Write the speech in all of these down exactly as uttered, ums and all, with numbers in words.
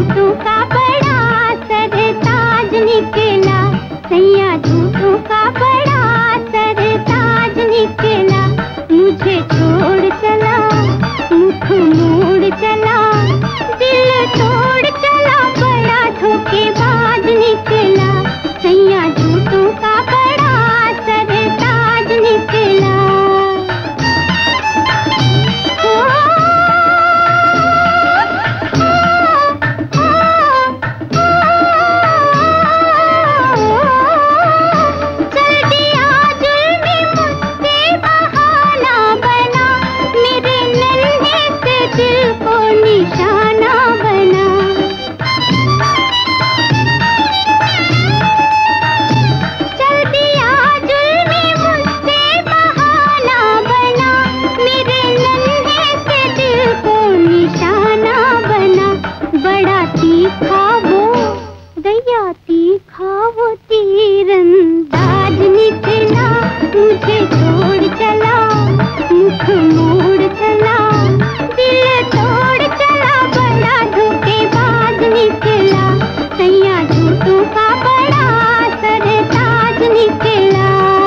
झूठों का बड़ा सरताज निकला, सैया झूठों का बड़ा सरताज निकला। मुझे छोड़ चला, मुख मोड़ चला, दिल तोड़ चला, बड़ा धोखेबाज निकला, सैया झूठों का बड़ा सरताज निकला। तीखा वो दया तीखा वो तीरंदाज निकला, मुझे छोड़ चला, मुख मोड़ चला, दिल तोड़ चला, बड़ा धोखेबाज निकला, सैया झूठों का बड़ा सरताज निकला।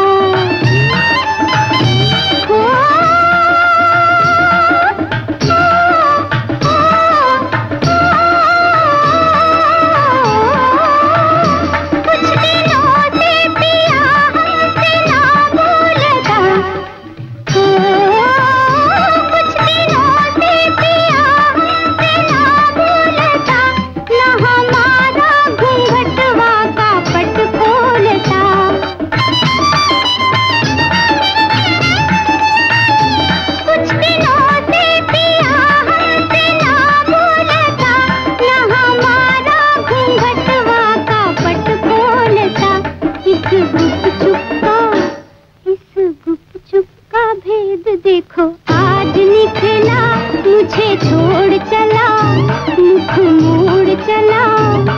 देखो आज निकला, मुझे छोड़ चला, मुख मोड़ चला।